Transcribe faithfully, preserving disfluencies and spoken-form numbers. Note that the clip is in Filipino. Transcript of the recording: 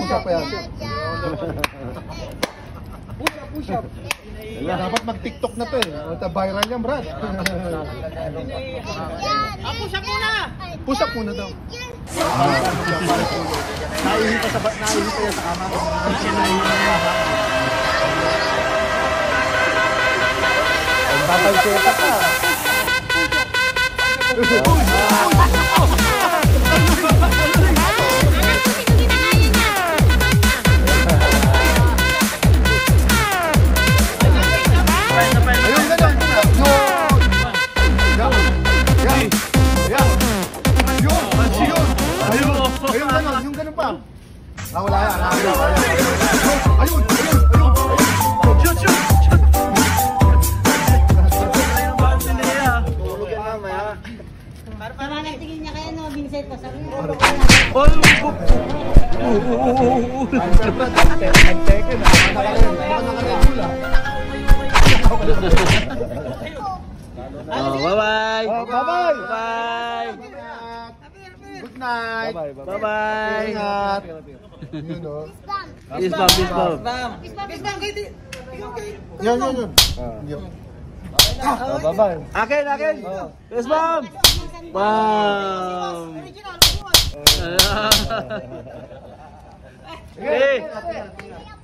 Push-up pa yan. Push-up. Dapat mag-tiktok na to eh. Viral yan, Brad. Push-up muna! Push-up muna daw. Naihi pa sa naihi pa yan sa kama. Ang papalseta ka. Ah, wala yan. Ayun! Ayun! Shoot! Shoot! Para nagtingin niya kaya no, Vincent pa sabi niya. Oh! Oh, bye-bye! Bye-bye! Bye-bye! Good night! Bye-bye! Ingat! Yun o. Peace bomb! Peace bomb! Peace bomb kayo. Yun, yun, yun. Yun. Bye-bye! Akin! Akin! Peace bomb! Bam! Original. Hey!